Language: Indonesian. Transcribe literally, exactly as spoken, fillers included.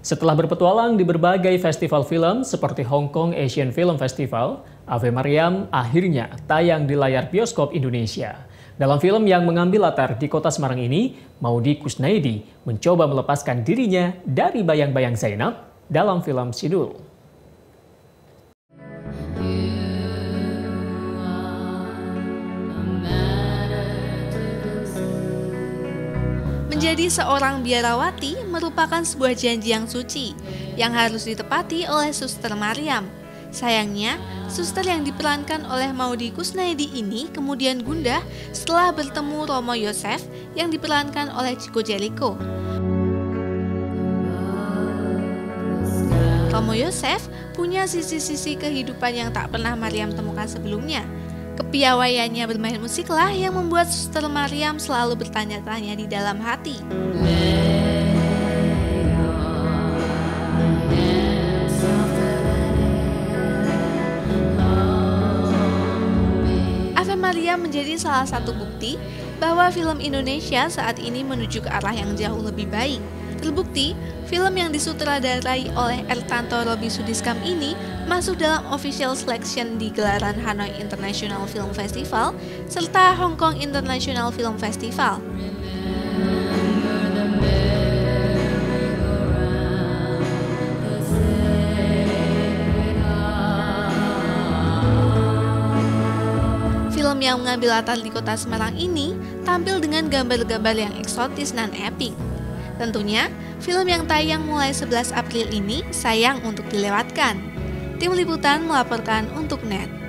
Setelah berpetualang di berbagai festival film seperti Hong Kong Asian Film Festival, Ave Maryam akhirnya tayang di layar bioskop Indonesia. Dalam film yang mengambil latar di kota Semarang ini, Maudy Kusnaidi mencoba melepaskan dirinya dari bayang-bayang Zainab dalam film Sidul. Menjadi seorang biarawati merupakan sebuah janji yang suci yang harus ditepati oleh Suster Maryam. Sayangnya, suster yang diperankan oleh Maudy Kusnaidi ini kemudian gundah setelah bertemu Romo Yosef yang diperankan oleh Chico Jericho. Romo Yosef punya sisi-sisi kehidupan yang tak pernah Maryam temukan sebelumnya. Kepiawaiannya bermain musiklah yang membuat Suster Maryam selalu bertanya-tanya di dalam hati. Ave Maryam menjadi salah satu bukti bahwa film Indonesia saat ini menuju ke arah yang jauh lebih baik. Terbukti, film yang disutradarai oleh Ertanto Robby Sudhiskam ini masuk dalam official selection di gelaran Hanoi International Film Festival serta Hong Kong International Film Festival. Film yang mengambil latar di kota Semarang ini tampil dengan gambar-gambar yang eksotis dan epik. Tentunya, film yang tayang mulai sebelas April ini sayang untuk dilewatkan. Tim Liputan melaporkan untuk N E T.